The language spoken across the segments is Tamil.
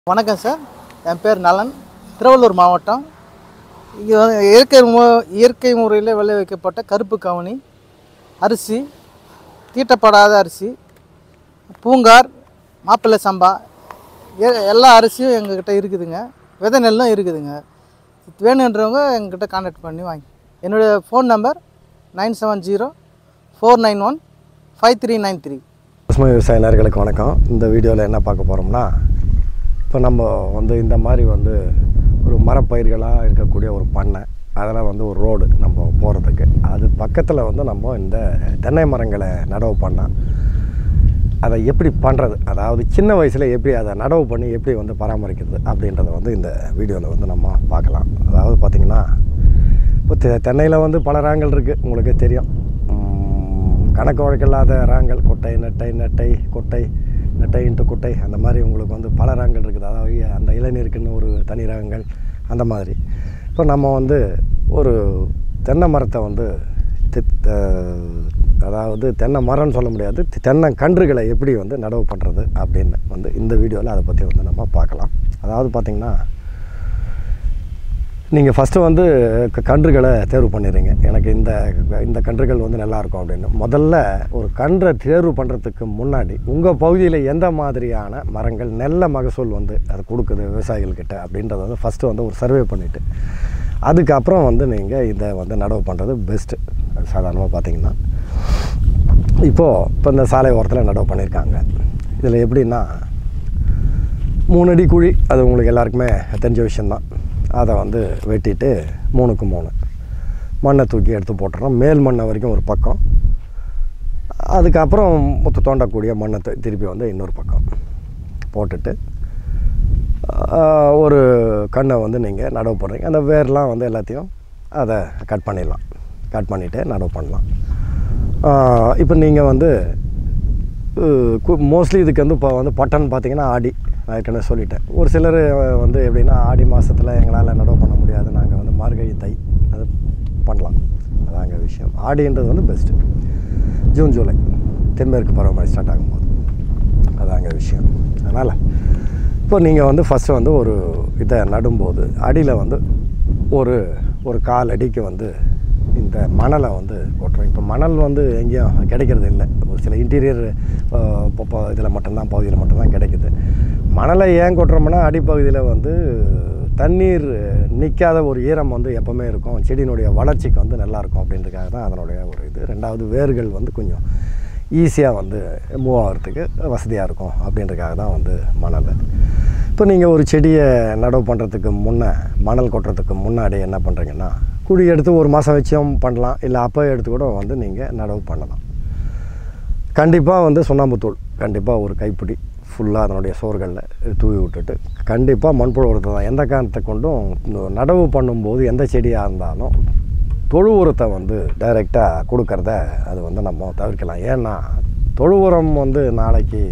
வணக்கம் சார், என் பேர் நலன். திருவள்ளூர் மாவட்டம். இங்கே இயற்கை முறையில் விளைவிக்கப்பட்ட கருப்பு கவுனி அரிசி, தீட்டப்படாத அரிசி, பூங்கார், மாப்பிள்ளை சம்பா எல்லா அரிசியும் எங்ககிட்ட இருக்குதுங்க. விதை நெல்லும் இருக்குதுங்க. வேணுன்றவங்க எங்ககிட்ட கான்டாக்ட் பண்ணி வாங்கி. என்னுடைய ஃபோன் நம்பர் 9704915393. பசுமை விவசாயினர்களுக்கு வணக்கம். இந்த வீடியோவில் என்ன பார்க்க போகிறோம்னா, இப்போ நம்ம இந்த மாதிரி ஒரு மரப்பயிர்களாக இருக்கக்கூடிய ஒரு பண்ணை, அதில் ஒரு ரோடு நம்ம போகிறதுக்கு, அது பக்கத்தில் நம்ம இந்த தென்னை மரங்களை நடவு பண்ணால் அதை எப்படி பண்ணுறது, அதாவது சின்ன வயசில் எப்படி அதை நடவு பண்ணி எப்படி பராமரிக்கிறது அப்படின்றத இந்த வீடியோவில் நம்ம பார்க்கலாம். அதாவது பார்த்திங்கன்னா, இப்போ தென்னையில் பல ரகங்கள் இருக்குது, உங்களுக்கே தெரியும். கணக்கு வழக்கில்லாத ரகங்கள், கொட்டை, நெட்டை, கொட்டை, நெட்டை இன்ட்டு குட்டை, அந்த மாதிரி உங்களுக்கு பல ரகங்கள் இருக்குது. அதாவது அந்த இளநீருக்குன்னு ஒரு தனி ரகங்கள், அந்த மாதிரி. இப்போ நம்ம ஒரு தென்னை மரத்தை அதாவது தென்னை மரம்னு சொல்ல முடியாது, தென்னை கன்றுகளை எப்படி நடவு பண்ணுறது அப்படின்னு இந்த வீடியோவில் அதை பற்றி நம்ம பார்க்கலாம். அதாவது பார்த்திங்கன்னா, நீங்கள் ஃபஸ்ட்டு கன்றுகளை தேர்வு பண்ணிடுறீங்க. எனக்கு இந்த கன்றுகள் நல்லாயிருக்கும் அப்படின்னு. முதல்ல ஒரு கன்றை தேர்வு பண்ணுறதுக்கு முன்னாடி உங்கள் பகுதியில் எந்த மாதிரியான மரங்கள் நல்ல மகசூல் அது கொடுக்குது விவசாயிகள்கிட்ட அப்படின்றத ஃபஸ்ட்டு ஒரு சர்வே பண்ணிவிட்டு, அதுக்கப்புறம் நீங்கள் இதை நடவு பண்ணுறது பெஸ்ட்டு. சாதாரணமாக பார்த்திங்கன்னா, இப்போ இந்த சாலை ஓரத்தில் நடவு பண்ணியிருக்காங்க. இதில் எப்படின்னா, 3 அடி குழி, அது உங்களுக்கு எல்லாருக்குமே தெரிஞ்ச விஷயந்தான். அதை வெட்டிட்டு 3க்கு 3 மண்ணை தூக்கி எடுத்து போட்டுறோம். மேல் மண்ணை வரைக்கும் ஒரு பக்கம், அதுக்கப்புறம் தோண்டக்கூடிய மண்ணை திருப்பி இன்னொரு பக்கம் போட்டுட்டு ஒரு கண்ணை நீங்கள் நடவு பண்ணுறீங்க. அந்த வேர்லாம் எல்லாத்தையும் அதை கட் பண்ணிடலாம். கட் பண்ணிவிட்டு நடவு பண்ணலாம். இப்போ நீங்கள் மோஸ்ட்லி இதுக்கு இப்போ பட்டன் பார்த்திங்கன்னா ஆடி, நான் ஏற்கனவே சொல்லிட்டேன். ஒரு சிலர் எப்படின்னா, ஆடி மாதத்தில் எங்களால் நடவு பண்ண முடியாது, நாங்கள் மார்கழி தை அது பண்ணலாம். அதாங்க விஷயம். ஆடின்றது பெஸ்ட்டு. ஜூன் ஜூலை தென்மேற்கு பருவமழை ஸ்டார்ட் ஆகும்போது, அதாங்க விஷயம். அதனால் இப்போ நீங்கள் ஃபஸ்ட்டு ஒரு இதை நடும்போது அடியில் ஒரு 1/4 அடிக்கு இந்த மணலை கொட்டுறோம். இப்போ மணல் எங்கேயும் கிடைக்கிறது இல்லை. ஒரு சில இன்டீரியர் இதில் மட்டும்தான், பகுதியில் மட்டும்தான் கிடைக்குது. மணலை ஏன் கொட்டுறோம்னா, அடிப்பகுதியில் தண்ணீர் நிற்காத ஒரு ஈரம் எப்போவுமே இருக்கும். செடியினுடைய வளர்ச்சிக்கு நல்லாயிருக்கும் அப்படின்றதுக்காக தான் அதனுடைய ஒரு இது. ரெண்டாவது, வேர்கள் கொஞ்சம் ஈஸியாக மூவ் ஆகிறதுக்கு வசதியாக இருக்கும் அப்படின்றதுக்காக தான் மணல். இப்போ நீங்கள் ஒரு செடியை நடவு பண்ணுறதுக்கு மணல் கொட்டுறதுக்கு முன்னாடி என்ன பண்ணுறீங்கன்னா, குழி எடுத்து 1 மாதம் வச்சும் பண்ணலாம், இல்லை அப்போ எடுத்து கூட நீங்கள் நடவு பண்ணலாம். கண்டிப்பாக சுண்ணாம்புத்தூள் கண்டிப்பாக ஒரு கைப்பிடி ஃபுல்லாக அதனுடைய சோர்களில் தூவி விட்டுட்டு, கண்டிப்பாக மண்புழு உரத்தை தான் எந்த காரணத்தை கொண்டும் நடவு பண்ணும்போது எந்த செடியாக இருந்தாலும் தொழு உரத்தை டைரெக்டாக கொடுக்கறத அது நம்ம தவிர்க்கலாம். ஏன்னா தொழு உரம் நாளைக்கு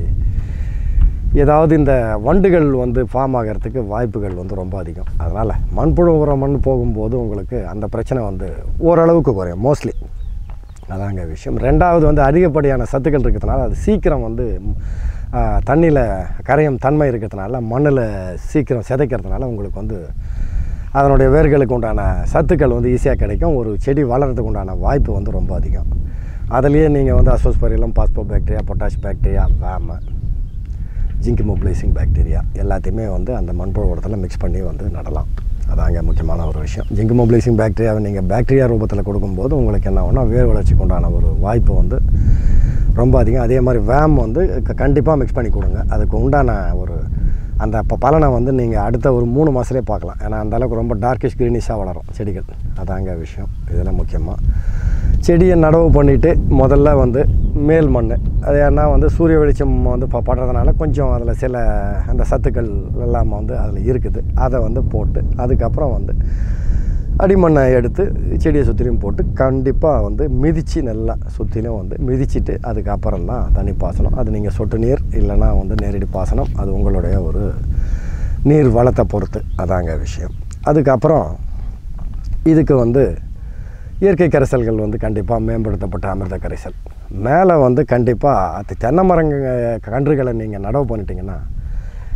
ஏதாவது இந்த வண்டுகள் ஃபார்ம் ஆகிறதுக்கு வாய்ப்புகள் ரொம்ப அதிகம். அதனால் மண்புழு உரம் போகும்போது உங்களுக்கு அந்த பிரச்சனை ஓரளவுக்கு குறையும், மோஸ்ட்லி. அதாங்க விஷயம். ரெண்டாவது அதிகப்படியான சத்துக்கள் இருக்கிறதுனால அது சீக்கிரம் தண்ணியில் கரையும் தன்மை இருக்கிறதுனால, மண்ணில் சீக்கிரம் சிதைக்கிறதுனால உங்களுக்கு அதனுடைய வேர்களுக்கு உண்டான சத்துக்கள் ஈஸியாக கிடைக்கும். ஒரு செடி வளர்கிறதுக்கு உண்டான வாய்ப்பு ரொம்ப அதிகம். அதுலேயே நீங்கள் azospirillum, phospho bacteria, potash bacteria, வேம, ஜிங்க் மொபிலைசிங் பாக்டீரியா எல்லாத்தையுமே அந்த மண்புழு உரத்தில் மிக்ஸ் பண்ணி நடலாம். அதாங்க முக்கியமான ஒரு விஷயம். ஜிங்க் மொபிலைசிங் பாக்டீரியாவை நீங்கள் பாக்டீரியா ரூபத்தில் கொடுக்கும்போது உங்களுக்கு என்ன ஆகும்னா, வேர் வளர்ச்சிக்கு உண்டான ஒரு வாய்ப்பு ரொம்ப அதிகம். அதே மாதிரி வேம் கண்டிப்பாக மிக்ஸ் பண்ணி கொடுங்க. அதுக்கு உண்டான ஒரு அந்த பலனை நீங்கள் அடுத்த ஒரு 3 மாதத்துலேயே பார்க்கலாம். ஏன்னா அந்தளவுக்கு ரொம்ப டார்க்கிஷ் க்ரீனிஷாக வளரும் செடிகள். அதாங்க விஷயம். இதெல்லாம் முக்கியமாக செடியை நடவு பண்ணிவிட்டு முதல்ல மேல் மண், அது ஏன்னா சூரிய வெளிச்சம் படுறதுனால கொஞ்சம் அதில் சில அந்த சத்துக்கள் எல்லாம் அதில் இருக்குது. அதை போட்டு அதுக்கப்புறம் அடிமண்ணை எடுத்து செடியை சுற்றிலையும் போட்டு கண்டிப்பாக மிதித்து நல்லா சுற்றிலும் மிதிச்சுட்டு அதுக்கப்புறம் தான் தண்ணி பாசனம். அது நீங்கள் சொட்டு நீர் இல்லைன்னா நேரடி பாசனம், அது உங்களுடைய ஒரு நீர் வளத்தை பொறுத்து. அதாங்க விஷயம். அதுக்கப்புறம் இதுக்கு இயற்கை கரைசல்கள் கண்டிப்பாக மேம்படுத்தப்பட்ட அமிர்த கரைசல் மேலே கண்டிப்பாக தென்னை மரங்க கன்றுகளை நீங்கள் நடவு பண்ணிட்டீங்கன்னா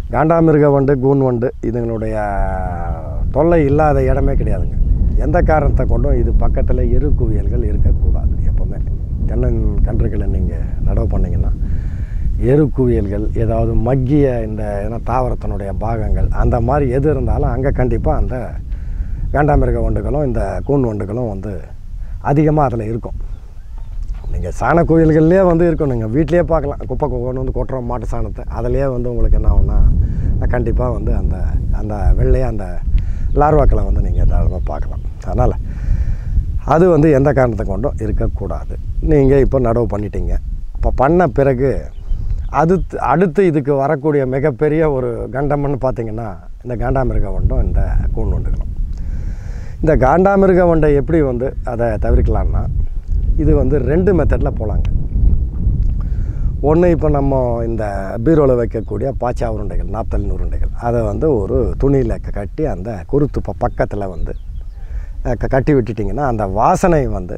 காண்டாமிருக வண்டு, கூன் வண்டு இதுங்களுடைய தொல்லை இல்லாத இடமே கிடையாதுங்க. எந்த காரணத்தை கொண்டும் இது பக்கத்தில் எரு குவியல்கள் இருக்கக்கூடாது. எப்போவுமே தென்னங்கன்றுகளை நீங்கள் நடவு பண்ணிங்கன்னா எரு குவியல்கள், ஏதாவது மக்கிய இந்த தாவரத்தினுடைய பாகங்கள் அந்த மாதிரி எது இருந்தாலும் அங்கே கண்டிப்பாக அந்த காண்டாமிருக வண்டுகளும் இந்த கூன் வண்டுகளும் வந்து அதிகமாக அதில் இருக்கும். நீங்கள் சாண கோயில்கள்லேயே வந்து இருக்கும். நீங்கள் வீட்லேயே பார்க்கலாம். குப்பை கொண்டு வந்து கொட்டுறோம் மாட்டு சாணத்தை, அதிலே வந்து உங்களுக்கு என்ன ஆகும்னா கண்டிப்பாக வந்து அந்த அந்த வெள்ளையாக அந்த லார்வாக்களை வந்து நீங்கள் தாராளமாக பார்க்கலாம். அதனால் அது வந்து எந்த காரணத்தை கொண்டும் இருக்கக்கூடாது. நீங்கள் இப்போ நடவு பண்ணிட்டீங்க. இப்போ பண்ண பிறகு அடுத்து இதுக்கு வரக்கூடிய மிகப்பெரிய ஒரு கண்டம்னு பார்த்திங்கன்னா இந்த காண்டாமிருக வண்டும், இந்த கூன் வண்டுகளும். இந்த காண்டாமிருக வண்டை எப்படி வந்து அதை தவிர்க்கலான்னா, இது வந்து 2 மெத்தடில் போகலாங்க. ஒன்று, இப்போ நம்ம இந்த பீரோவில் வைக்கக்கூடிய பாச்சா உருண்டைகள், நாப்தலின் உருண்டைகள், அதை வந்து ஒரு துணியில் கட்டி அந்த குருத்து பக்கத்தில் வந்து கட்டி விட்டுட்டிங்கன்னா அந்த வாசனை வந்து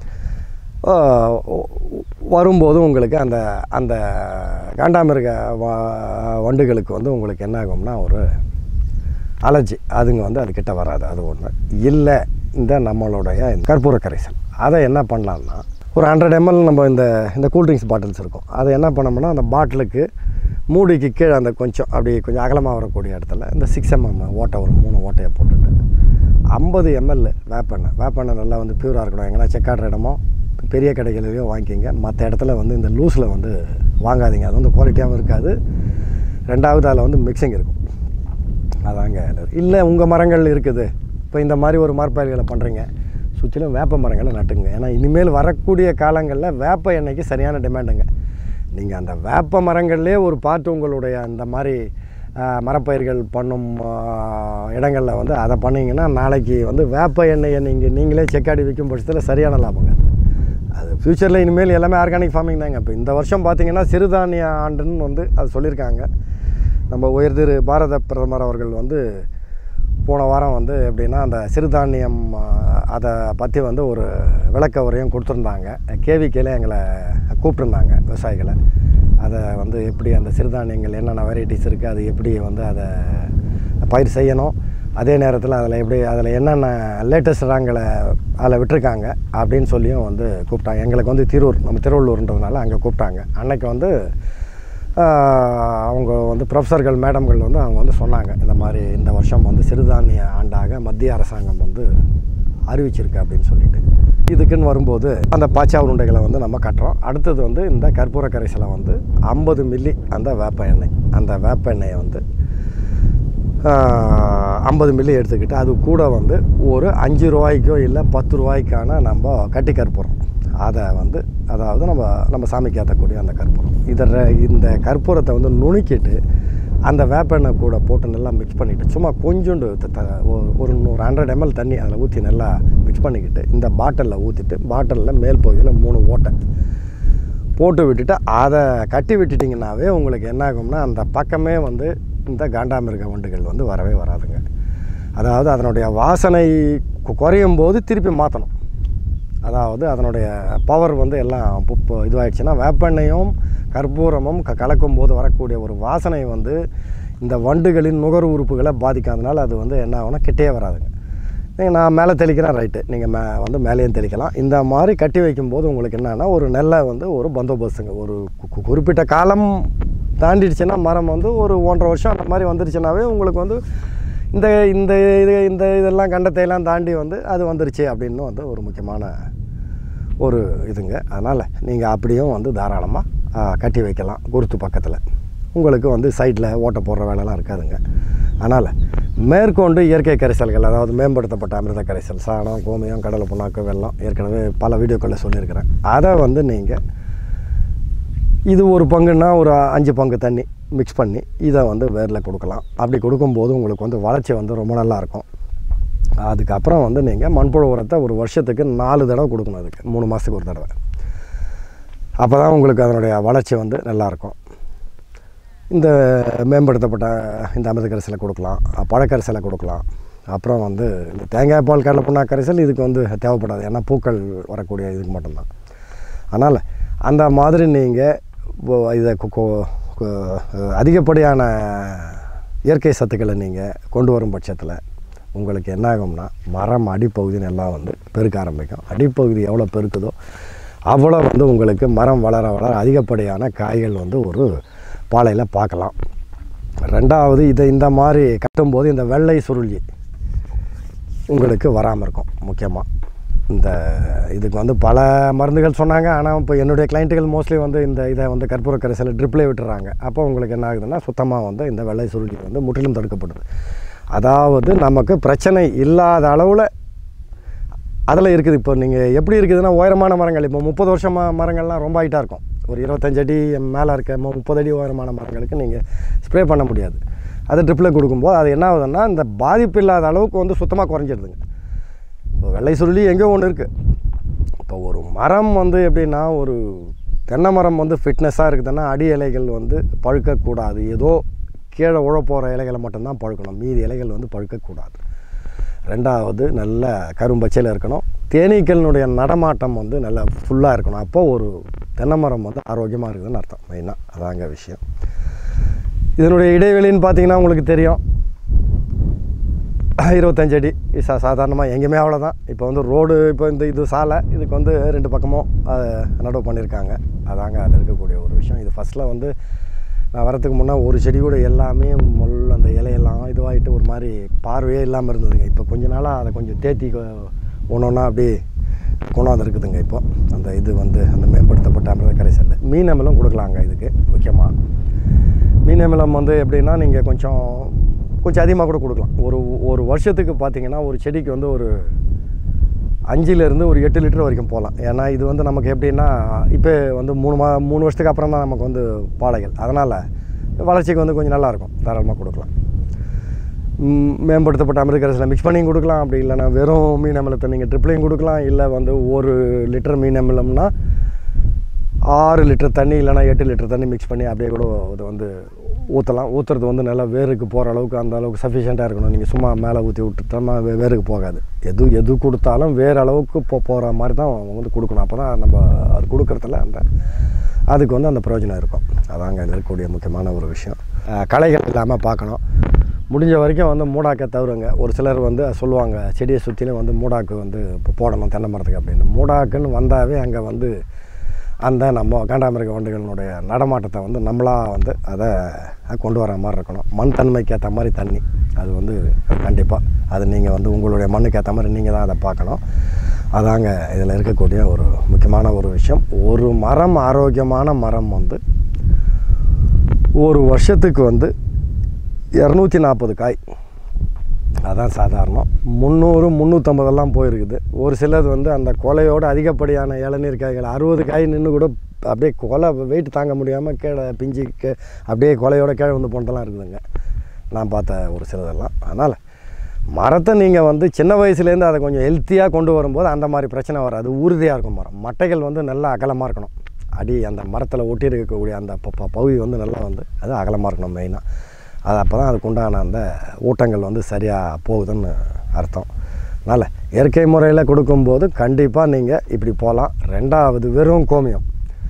வரும்போது உங்களுக்கு அந்த அந்த காண்டாமிருக வண்டுகளுக்கு வந்து உங்களுக்கு என்ன ஆகும்னா ஒரு அலர்ஜி, அதுங்க வந்து அதுக்கிட்ட வராது. அது ஒன்று. இல்லை இந்த நம்மளுடைய கற்பூர கரைசல், அதை என்ன பண்ணலான்னா ஒரு 100 ml நம்ம இந்த கூல்ட்ரிங்க்ஸ் பாட்டில்ஸ் இருக்கும், அதை என்ன பண்ணோம்னா அந்த பாட்டிலுக்கு மூடிக்கு கீழே அந்த கொஞ்சம் கொஞ்சம் அகலமாக வரக்கூடிய இடத்துல இந்த 6 mm ஓட்டை, ஒரு 3 ஓட்டையை போட்டுட்டு 50 ml வேப்பெண்ணெய் நல்லா வந்து பியூராக இருக்கணும். எங்கன்னா செக்காடுற இடமோ பெரிய கடைகளிலையும் வாங்கிக்கிங்க. மற்ற இடத்துல வந்து இந்த லூஸில் வந்து வாங்காதீங்க. அது வந்து குவாலிட்டியாகவும் இருக்காது. ரெண்டாவது அதில் வந்து மிக்சிங் இருக்கும். அதாங்க. இல்லை உங்கள் மரங்கள் இருக்குது, இப்போ இந்த மாதிரி ஒரு மரப்பயிர்களை பண்ணுறீங்க, சுற்றிலும் வேப்ப மரங்களை நட்டுங்க. ஏன்னா இனிமேல் வரக்கூடிய காலங்களில் வேப்ப எண்ணெய்க்கு சரியான டிமாண்டுங்க. நீங்கள் அந்த வேப்ப மரங்கள்லேயே ஒரு பார்த்து உங்களுடைய அந்த மாதிரி மரப்பயிர்கள் பண்ணும் இடங்களில் வந்து அதை பண்ணிங்கன்னா நாளைக்கு வந்து வேப்ப எண்ணெயை நீங்களே செக்காடி விற்கும் பட்சத்தில் சரியான லாபங்க. அது ஃப்யூச்சரில் இனிமேல் எல்லாமே ஆர்கானிக் ஃபார்மிங் தாங்க. இப்போ இந்த வருஷம் பார்த்திங்கன்னா சிறுதானிய ஆண்டுன்னு வந்து அது சொல்லியிருக்காங்க. நம்ம உயர்திரு பாரத பிரதமர் அவர்கள் வந்து போன வாரம் வந்து எப்படின்னா அந்த சிறுதானியம் அதை பற்றி வந்து ஒரு விளக்க உரையும் கொடுத்துருந்தாங்க. கேவிக்கையில் எங்களை கூப்பிட்டுருந்தாங்க விவசாயிகளை. அதை வந்து எப்படி அந்த சிறுதானியங்கள் என்னென்ன வெரைட்டிஸ் இருக்குது, அது எப்படி வந்து அதை பயிர் செய்யணும், அதே நேரத்தில் அதில் என்னென்ன லேட்டஸ்ட் ரகங்களை அதில் விட்டுருக்காங்க அப்படின்னு சொல்லியும் வந்து கூப்பிட்டாங்க. எங்களுக்கு வந்து நம்ம திருவள்ளூர்ன்றதுனால அங்கே கூப்பிட்டாங்க. அன்னைக்கு வந்து அவங்க வந்து ப்ரொஃபஸர்கள், மேடம்கள் வந்து அவங்க வந்து சொன்னாங்க, இந்த மாதிரி இந்த வருஷம் வந்து சிறுதானிய ஆண்டாக மத்திய அரசாங்கம் வந்து அறிவிச்சிருக்கு அப்படின்னு சொல்லிட்டு. இதுக்குன்னு வரும்போது அந்த பாச்சா உருண்டைகளை வந்து நம்ம கட்டுறோம். அடுத்தது வந்து இந்த கற்பூர கரைசலை வந்து 50 மில்லி அந்த வேப்ப எண்ணெயை வந்து 50 மில்லி எடுத்துக்கிட்டு அது கூட வந்து ஒரு 5 ரூபாய்க்கோ இல்லை 10 ரூபாய்க்கான நம்ம கட்டி கற்பூரம், அதை வந்து அதாவது நம்ம சாமிக்கு ஏற்றக்கூடிய அந்த கற்பூரம், இந்த கற்பூரத்தை வந்து நுணுக்கிட்டு அந்த வேப்பெண்ணெய் கூட போட்டு நல்லா மிக்ஸ் பண்ணிவிட்டு சும்மா கொஞ்சோண்டு ஒரு 100 ml தண்ணி அதில் ஊற்றி நல்லா மிக்ஸ் பண்ணிக்கிட்டு இந்த பாட்டிலில் ஊற்றிட்டு பாட்டிலில் மேல் பகுதியில் 3 ஓட்டை போட்டு விட்டுட்டு அதை கட்டி விட்டுட்டிங்கன்னாவே உங்களுக்கு என்ன ஆகும்னா அந்த பக்கமே வந்து இந்த காண்டாமிருக வண்டுகள் வந்து வரவே வராதுங்க. அதாவது அதனுடைய வாசனை குறையும் போது திருப்பி மாற்றணும். அதாவது அதனுடைய பவர் வந்து எல்லாம் இதுவாகிடுச்சுன்னா வேப்பெண்ணையும் கற்பூரமும் கலக்கும் போது வரக்கூடிய ஒரு வாசனை வந்து இந்த வண்டுகளின் நுகர் உறுப்புகளை பாதிக்காதனால அது வந்து என்ன ஆகும்னா கிட்டே வராதுங்க. நான் மேலே தெளிக்கிறேன், ரைட்டு, நீங்கள் வந்து மேலேயும் தெளிக்கலாம். இந்த மாதிரி கட்டி வைக்கும்போது உங்களுக்கு என்னென்னா ஒரு நெல்லை வந்து ஒரு பந்தோபஸ்துங்க. ஒரு குறிப்பிட்ட காலம் தாண்டிடுச்சுன்னா மரம் வந்து ஒரு 1.5 வருஷம் அந்த மாதிரி வந்துருச்சுனாவே உங்களுக்கு வந்து இந்த இதெல்லாம் கண்டத்தையெல்லாம் தாண்டி வந்து அது வந்துருச்சு அப்படின்னு வந்து ஒரு முக்கியமான ஒரு இதுங்க. அதனால் நீங்கள் அப்படியும் வந்து தாராளமாக கட்டி வைக்கலாம். குருத்து பக்கத்தில் உங்களுக்கு வந்து சைடில் ஓட்டை போடுற வேலைலாம் இருக்காதுங்க. அதனால் மேற்கொண்டு இயற்கை கரைசல்கள், அதாவது மேம்படுத்தப்பட்ட அமிர்த கரைசல், சாணம், கோமியம், கடலை புண்ணாக்கு, வெல்லம், ஏற்கனவே பல வீடியோக்களில் சொல்லியிருக்கிறேன். அதை வந்து நீங்கள் இது ஒரு பங்குன்னா ஒரு 5 பங்கு தண்ணி மிக்ஸ் பண்ணி இதை வந்து வேரில் கொடுக்கலாம். அப்படி கொடுக்கும்போது உங்களுக்கு வந்து வளர்ச்சி வந்து ரொம்ப நல்லாயிருக்கும். அதுக்கப்புறம் வந்து நீங்கள் மண்புழு உரத்தை ஒரு வருஷத்துக்கு 4 தடவை கொடுக்கணும். அதுக்கு 3 மாதத்துக்கு ஒரு தடவை. அப்போ தான் உங்களுக்கு அதனுடைய வளர்ச்சி வந்து நல்லாயிருக்கும். இந்த மேம்படுத்தப்பட்ட இந்த அமிர்த கரைசலை கொடுக்கலாம், பழக்கரைசலை கொடுக்கலாம். அப்புறம் வந்து இந்த தேங்காய் பால், கடலை புண்ணாக்கு கரைசல் இதுக்கு வந்து தேவைப்படாது. ஏன்னா பூக்கள் வரக்கூடிய இதுக்கு மட்டும்தான். அதனால் அந்த மாதிரி நீங்கள் இதை அதிகப்படியான இயற்கை சத்துக்களை நீங்கள் கொண்டு வரும் பட்சத்தில் உங்களுக்கு என்ன ஆகும்னா மரம் அடிப்பகுதின்னு எல்லாம் வந்து பெருக்க ஆரம்பிக்கும். அடிப்பகுதி எவ்வளோ பெருக்குதோ அவ்வளோ வந்து உங்களுக்கு மரம் வளர வளர அதிகப்படியான காய்கள் வந்து ஒரு பாலையில் பார்க்கலாம். ரெண்டாவது, இதை இந்த மாதிரி கட்டும்போது இந்த வெள்ளை சுருளி உங்களுக்கு வராமல் இருக்கும். முக்கியமாக இந்த இதுக்கு வந்து பல மருந்துகள் சொன்னாங்க. ஆனால் இப்போ என்னுடைய கிளைண்ட்டுகள் மோஸ்ட்லி வந்து இந்த இதை வந்து கற்பூர கரைசலை ட்ரிப்லே விட்டுறாங்க. அப்போ உங்களுக்கு என்ன ஆகுதுன்னா சுத்தமாக வந்து இந்த வெள்ளை சுருளி வந்து முற்றிலும் தடுக்கப்படுது. அதாவது நமக்கு பிரச்சனை இல்லாத அளவில் அதில் இருக்குது. இப்போ நீங்கள் எப்படி இருக்குதுன்னா உயரமான மரங்கள் இப்போ 30 வருஷமாக மரங்கள்லாம் ரொம்ப ஹைட்டாக இருக்கும். ஒரு 25 அடி மேலே இருக்க 30 அடி உயரமான மரங்களுக்கு நீங்கள் ஸ்ப்ரே பண்ண முடியாது. அது ட்ரிப்பில் கொடுக்கும்போது அது என்ன ஆகுதுன்னா இந்த பாதிப்பு இல்லாத அளவுக்கு வந்து சுத்தமாக குறைஞ்சிடுதுங்க. இப்போ வெள்ளை சுருளி எங்கேயோ ஒன்று இருக்குது. இப்போ ஒரு மரம் வந்து எப்படின்னா ஒரு தென்னை மரம் வந்து ஃபிட்னஸாக இருக்குதுன்னா அடி இலைகள் வந்து பழுக்கக்கூடாது. ஏதோ கீழே உழப்போகிற இலைகளை மட்டும்தான் பழுக்கணும், மீதி இலைகள் வந்து பழுக்கக்கூடாது. ரெண்டாவது, நல்ல கரும்பச்சையில் இருக்கணும். தேனீக்களினுடைய நடமாட்டம் வந்து நல்லா ஃபுல்லாக இருக்கணும். அப்போது ஒரு தென்னை மரம் வந்து ஆரோக்கியமாக இருக்குதுன்னு அர்த்தம். மெயினாக அதாங்க விஷயம். இதனுடைய இடைவெளின்னு பார்த்தீங்கன்னா உங்களுக்கு தெரியும் 25 அடி. சாதாரணமாக எங்கேயுமே அவ்வளோதான். இப்போ வந்து ரோடு, இப்போ இது சாலை, இதுக்கு வந்து 2 பக்கமும் நடவு பண்ணியிருக்காங்க. அதாங்க அதில் இருக்கக்கூடிய ஒரு விஷயம். இது ஃபஸ்ட்டில் வந்து நான் வரத்துக்கு முன்னே ஒரு செடி கூட எல்லாமே அந்த இலையெல்லாம் இதுவாகிட்டு ஒரு மாதிரி பார்வையே இல்லாமல் இருந்ததுங்க. இப்போ கொஞ்ச நாளாக அதை கொஞ்சம் தேத்தி ஒன்றா அப்படியே கொண்டாந்து இருக்குதுங்க. இப்போ அந்த இது வந்து அந்த மேம்படுத்தப்பட்ட அமிர்த கரைசல் மீன் அமிலம் கொடுக்கலாங்க. இதுக்கு முக்கியமாக மீன் அமிலம் வந்து எப்படின்னா நீங்கள் கொஞ்சம் அதிகமாக கூட கொடுக்கலாம். ஒரு வருஷத்துக்கு பார்த்தீங்கன்னா ஒரு செடிக்கு வந்து ஒரு 5லேருந்து ஒரு 8 லிட்டர் வரைக்கும் போகலாம். ஏன்னா இது வந்து நமக்கு எப்படின்னா இப்போ வந்து 3 வருஷத்துக்கு அப்புறம் தான் நமக்கு வந்து பாலைகள். அதனால் வளர்ச்சிக்கு வந்து கொஞ்சம் நல்லாயிருக்கும். தாராளமாக கொடுக்கலாம். மேம்படுத்தப்பட்ட அமிர்த கரைசலை மிக்ஸ் பண்ணியும் கொடுக்கலாம். அப்படி இல்லைனா வெறும் மீன் அமிலத்தை நீங்கள் ட்ரிப்லையும் கொடுக்கலாம். இல்லை வந்து 1 லிட்டர் மீன் அமிலம்னா 6 லிட்டர் தண்ணி இல்லைனா 8 லிட்டர் தண்ணி மிக்ஸ் பண்ணி அப்படியே கூட இது வந்து ஊற்றலாம். ஊற்றுறது வந்து நல்லா வேருக்கு போகிற அளவுக்கு அந்த அளவுக்கு சஃபிஷியண்ட்டாக இருக்கணும். நீங்கள் சும்மா மேலே ஊற்றி விட்டுட்டோம்னா வேருக்கு போகாது. எது கொடுத்தாலும் வேறு அளவுக்கு போகிற மாதிரி தான் வந்து கொடுக்கணும். அப்போ தான் நம்ம அது கொடுக்குறதுல அதுக்கு வந்து அந்த பிரயோஜனம் இருக்கும். அதாங்க இதில் இருக்கக்கூடிய முக்கியமான ஒரு விஷயம். களைகள் இல்லாமல் பார்க்கணும். முடிஞ்ச வரைக்கும் வந்து மூடாக்கை தவிரங்க. ஒரு சிலர் வந்து சொல்லுவாங்க செடியை சுற்றிலும் வந்து மூடாக்கு வந்து இப்போ போடணும் தென்னை மரத்துக்கு அப்படின்னு. மூடாக்குன்னு வந்தாவே அங்கே வந்து அந்த நம்ம காண்டாமிருக வண்டுகளினுடைய நடமாட்டத்தை வந்து நம்மளாக வந்து அதை கொண்டு வர மாதிரி இருக்கணும். மண் தன்மைக்கு ஏற்ற மாதிரி தண்ணி அது வந்து கண்டிப்பாக அது நீங்கள் வந்து உங்களுடைய மண்ணுக்கு ஏற்ற மாதிரி நீங்கள் தான் அதை பார்க்கணும். அதாங்க இதில் இருக்கக்கூடிய ஒரு முக்கியமான ஒரு விஷயம். ஒரு மரம், ஆரோக்கியமான மரம் வந்து ஒரு வருஷத்துக்கு வந்து 240 காய். அதான் சாதாரணம். 300-350 போயிருக்குது. ஒரு சிலது வந்து அந்த கொலையோடு அதிகப்படியான இளநீர் காய்கள் 60 காய் நின்று கூட அப்படியே கொலை வெயிட் தாங்க முடியாமல் கீழே பிஞ்சு அப்படியே கொலையோட கீழே வந்து போனதெல்லாம் இருக்குதுங்க நான் பார்த்த ஒரு சிலதெல்லாம். அதனால் மரத்தை நீங்கள் வந்து சின்ன வயசுலேருந்து அதை கொஞ்சம் ஹெல்த்தியாக கொண்டு வரும்போது அந்த மாதிரி பிரச்சனை வராது. உறுதியாக இருக்கும் மரம். மட்டைகள் வந்து நல்லா அகலமாக இருக்கணும். அடி அந்த மரத்தில் ஒட்டி இருக்கக்கூடிய அந்த பகுதி வந்து நல்லா வந்து அது அகலமாக இருக்கணும் மெயினாக. அது அப்போ தான் அதுக்கு உண்டான அந்த ஊட்டங்கள் வந்து சரியாக போகுதுன்னு அர்த்தம். அதனால் இயற்கை முறையில் கொடுக்கும்போது கண்டிப்பாக நீங்கள் இப்படி போகலாம். ரெண்டாவது, வெறும் கோமியம்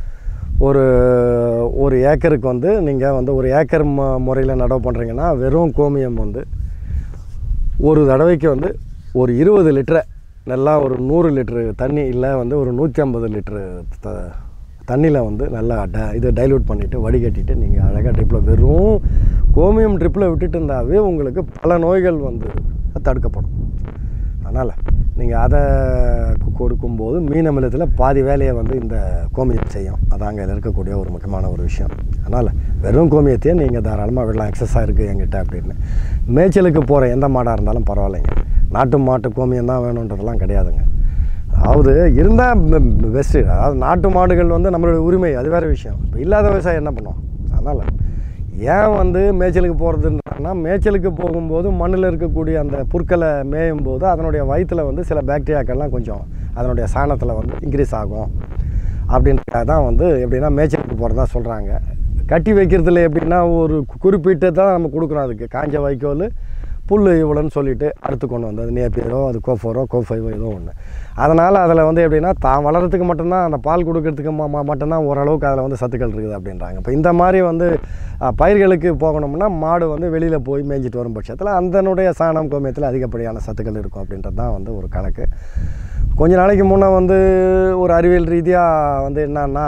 ஒரு ஏக்கருக்கு வந்து நீங்கள் வந்து ஒரு ஏக்கர் முறையில் நடவு பண்ணுறீங்கன்னா வெறும் கோமியம் வந்து ஒரு தடவைக்கு வந்து ஒரு 20 லிட்டரை நல்லா ஒரு 100 லிட்ரு தண்ணி இல்லை வந்து ஒரு 150 லிட்ரு தண்ணியில் வந்து நல்லா இது டைல்யூட் பண்ணிவிட்டு வடிகட்டிட்டு நீங்கள் அழகாக ட்ரிப்பில் வெறும் கோமியம் ட்ரிப்பில் விட்டுட்டு இருந்தாவே உங்களுக்கு பல நோய்கள் வந்து தடுக்கப்படும். அதனால் நீங்கள் அதை கொடுக்கும்போது மீன் அமிலத்தில் பாதி வேலையை வந்து இந்த கோமியம் செய்யும். அதாங்க இதில் இருக்கக்கூடிய ஒரு முக்கியமான ஒரு விஷயம். அதனால் வெறும் கோமியத்தையே நீங்கள் தாராளமாக விடலாம். எக்ஸஸாக இருக்குது என்கிட்ட அப்படின்னு. மேய்ச்சலுக்கு போகிற எந்த மாடாக இருந்தாலும் பரவாயில்லைங்க. நாட்டு மாட்டு கோமியம் தான் வேணுன்றதெல்லாம் கிடையாதுங்க. அதாவது இருந்தால் பெஸ்ட்டு. அதாவது நாட்டு மாடுகள் வந்து நம்மளுடைய உரிமை, அது வேறு விஷயம். இப்போ இல்லாத விவசாயம் என்ன பண்ணுவோம்? அதனால் ஏன் வந்து மேய்ச்சலுக்கு போகிறதுன்றா, மேய்ச்சலுக்கு போகும்போது மண்ணில் இருக்கக்கூடிய அந்த புற்களை மேயும் போது அதனுடைய வயிற்றில் வந்து சில பாக்டீரியாக்கள்லாம் கொஞ்சம் அதனுடைய சாணத்தில் வந்து இன்க்ரீஸ் ஆகும் அப்படின்றத தான் வந்து எப்படின்னா மேய்ச்சலுக்கு போகிறதா சொல்கிறாங்க. கட்டி வைக்கிறதுல எப்படின்னா ஒரு குறிப்பிட்ட தான் நம்ம கொடுக்குறோம். அதுக்கு காஞ்ச வைக்கோல் புல் இவ்வளோன்னு சொல்லிவிட்டு அடுத்து கொண்டு வந்து அது நேப்பியரோ அது கோஃபோரோ கோஃபைவோ ஏதோ ஒன்று. அதனால் அதில் வந்து எப்படின்னா தான் வளர்கிறதுக்கு மட்டும்தான் அந்த பால் கொடுக்கறதுக்கு மட்டும்தான் ஓரளவுக்கு அதில் வந்து சத்துக்கள் இருக்குது அப்படின்றாங்க. இப்போ இந்த மாதிரி வந்து பயிர்களுக்கு போகணும்னா மாடு வந்து வெளியில் போய் மேய்ஞ்சிட்டு வரும் பட்சத்தில் அதனுடைய சாணம் கோமியத்தில் அதிகப்படியான சத்துக்கள் இருக்கும் அப்படின்றது தான் வந்து ஒரு கணக்கு. கொஞ்ச நாளைக்கு முன்னே வந்து ஒரு அறிவியல் ரீதியாக வந்து என்னன்னா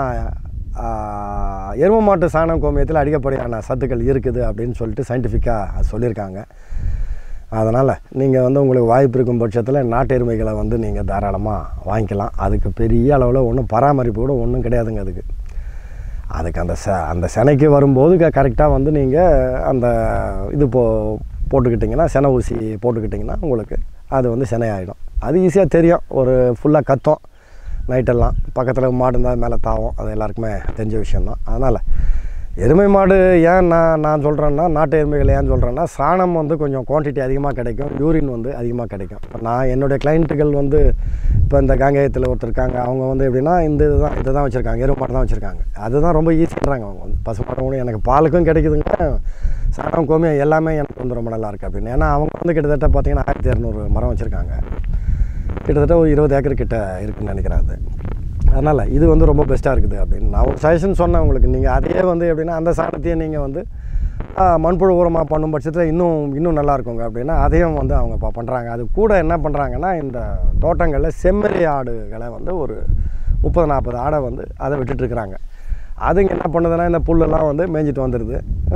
எருமை மாட்டு சாணம் கோமியத்தில் அதிகப்படியான சத்துக்கள் இருக்குது அப்படின்னு சொல்லிட்டு சயின்டிஃபிக்காக சொல்லியிருக்காங்க. அதனால் நீங்கள் வந்து உங்களுக்கு வாய்ப்பு இருக்கும் பட்சத்தில் நாட்டு எருமைகளை வந்து நீங்கள் தாராளமாக வாங்கிக்கலாம். அதுக்கு பெரிய அளவில் ஒன்றும் பராமரிப்பு கூட ஒன்றும் கிடையாதுங்க. அதுக்கு அந்த செனைக்கு வரும்போது கரெக்டாக வந்து நீங்கள் அந்த இது போட்டுக்கிட்டிங்கன்னா செனை ஊசி போட்டுக்கிட்டிங்கன்னா உங்களுக்கு அது வந்து செனை ஆகிடும். அது ஈஸியாக தெரியும். ஒரு ஃபுல்லாக கத்தும் நைட்டெல்லாம், பக்கத்தில் மாடு இருந்தால் மேலே தாவும், அது எல்லாருக்குமே தெரிஞ்ச விஷயந்தான். அதனால் எருமை மாடு ஏன் நான் சொல்கிறேன்னா, நாட்டு எருமைகள் ஏன் சொல்கிறேன்னா, சாணம் வந்து கொஞ்சம் குவான்டிட்டி அதிகமாக கிடைக்கும், யூரின் வந்து அதிகமாக கிடைக்கும். இப்போ நான் என்னுடைய கிளைண்ட்டுகள் வந்து இப்போ இந்த காங்கேயத்தில் ஒருத்தர் இருக்காங்க, அவங்க வந்து எப்படின்னா இதுதான் வச்சுருக்காங்க, எருமை மாடு தான் வச்சுருக்காங்க. அதுதான் ரொம்ப ஈஸின்றாங்க. அவங்க வந்து பசுமாடு கூட எனக்கு பாலுக்கும் கிடைக்குதுங்க, சாணம் கோமியம் எல்லாமே எனக்கு வந்து ரொம்ப நல்லா இருக்குது அப்படின்னு. ஏன்னா அவங்க வந்து கிட்டத்தட்ட பார்த்திங்கன்னா 1200 மரம் வச்சுருக்காங்க. கிட்டத்தட்ட ஒரு 20 ஏக்கர் கிட்ட இருக்குதுன்னு நினைக்கிறாரு. அதனால் இது வந்து ரொம்ப பெஸ்ட்டாக இருக்குது அப்படின்னு நான் ஒரு சஜஷன் சொன்னேன் உங்களுக்கு. நீங்கள் அதையே வந்து எப்படின்னா அந்த சாணத்தையே நீங்கள் வந்து மண்புழு உரமாக பண்ணும் பட்சத்தில் இன்னும் நல்லா இருக்குங்க அப்படின்னா அதையும் வந்து அவங்க பண்ணுறாங்க. அது கூட என்ன பண்ணுறாங்கன்னா, இந்த தோட்டங்களில் செம்மறி ஆடுகளை வந்து ஒரு 30-40 ஆடை வந்து அதை விட்டுட்டுருக்குறாங்க. அதுங்க என்ன பண்ணுதுன்னா, இந்த புல்லெல்லாம் வந்து மேய்ஞ்சிட்டு வந்துடுது.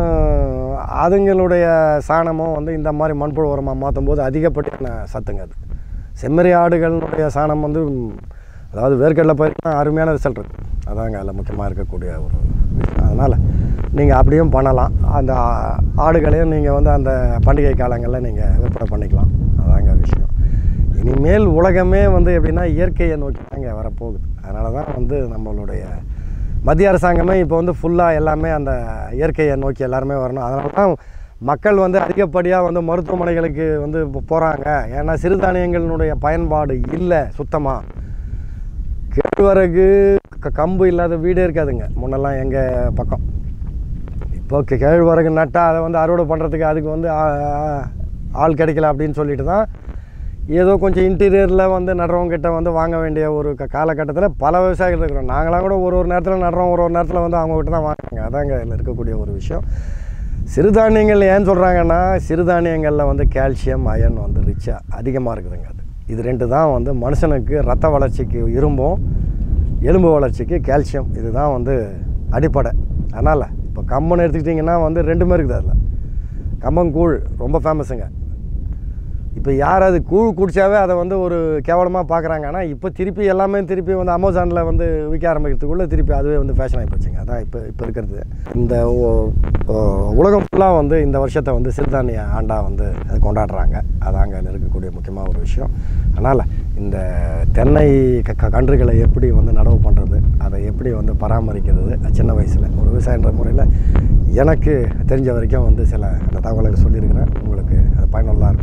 அதுங்களுடைய சாணமும் வந்து இந்த மாதிரி மண்புழு உரமாக மாற்றும் போது அதிகப்படியான சத்துங்க. அது செம்மறி ஆடுகளுடைய சாணம் வந்து அதாவது வேர்க்கடலை பயிர்னா அருமையான ரிசல்ட் இருக்குது. அதாங்க அதில் முக்கியமாக இருக்கக்கூடிய ஒரு விஷயம். அதனால் நீங்கள் அப்படியும் பண்ணலாம். அந்த ஆடுகளையும் நீங்கள் வந்து அந்த பண்டிகை காலங்களில் நீங்கள் விற்பனை பண்ணிக்கலாம். அதாங்க விஷயம். இனிமேல் உலகமே வந்து எப்படின்னா இயற்கையை நோக்கி தாங்க வரப்போகுது. அதனால தான் வந்து நம்மளுடைய மத்திய அரசாங்கமே இப்போ வந்து ஃபுல்லாக எல்லாமே அந்த இயற்கையை நோக்கி எல்லாருமே வரணும். அதனால தான் மக்கள் வந்து அதிகப்படியாக வந்து மருத்துவமனைகளுக்கு வந்து போகிறாங்க. ஏன்னா சிறுதானியங்களினுடைய பயன்பாடு இல்லை சுத்தமாக. கேழ்வரகு கம்பு இல்லாத வீடே இருக்காதுங்க முன்னெல்லாம் எங்கள் பக்கம். இப்போ கேழ்வரகு நட்டால் அதை வந்து அறுவடை பண்ணுறதுக்கு அதுக்கு வந்து ஆள் கிடைக்கல அப்படின்னு சொல்லிட்டு தான் ஏதோ கொஞ்சம் இன்டீரியரில் வந்து நடுறவங்ககிட்ட வந்து வாங்க வேண்டிய ஒரு காலகட்டத்தில் பல விவசாயிகள் இருக்கிறோம். நாங்களாம் கூட ஒரு நேரத்தில் நடுறோம், ஒரு நேரத்தில் வந்து அவங்ககிட்ட தான் வாங்குறாங்க. அதாங்க இதில் இருக்கக்கூடிய ஒரு விஷயம். சிறுதானியங்கள் ஏன் சொல்கிறாங்கன்னா, சிறுதானியங்களில் வந்து கால்சியம் அயன் வந்து ரிச்சாக அதிகமாக இருக்குதுங்க. இது 2 தான் வந்து மனுஷனுக்கு ரத்த வளர்ச்சிக்கு இரும்பும், எலும்பு வளர்ச்சிக்கு கால்சியம். இதுதான் வந்து அடிப்படை. அதனால் இப்போ கம்பன் எடுத்துக்கிட்டிங்கன்னா வந்து 2மே இருக்குது. அதில் கம்பங்கூழ் ரொம்ப ஃபேமஸுங்க. இப்போ யார் அது கூழ் குடித்தாவே அதை வந்து ஒரு கேவலமாக பார்க்குறாங்க. ஆனால் இப்போ எல்லாமே திருப்பி வந்து அமேசானில் வந்து விற்க ஆரம்பிக்கிறதுக்குள்ளே திருப்பி அதுவே வந்து ஃபேஷன் ஆகி போச்சுங்க. அதான் இப்போ இருக்கிறது. இந்த உலகம் ஃபுல்லாக வந்து இந்த வருஷத்தை வந்து சிறுதானிய ஆண்டாக வந்து அது கொண்டாடுறாங்க. அதாங்க இருக்கக்கூடிய முக்கியமான ஒரு விஷயம். அதனால் இந்த தென்னை கன்றுகளை எப்படி வந்து நடவு பண்ணுறது, அதை எப்படி வந்து பராமரிக்கிறது, சின்ன வயசில் ஒரு விவசாயன்ற முறையில் எனக்கு தெரிஞ்ச வரைக்கும் வந்து சில அந்த தகவல்களை சொல்லியிருக்கிறேன். உங்களுக்கு அது பயனுள்ளதாக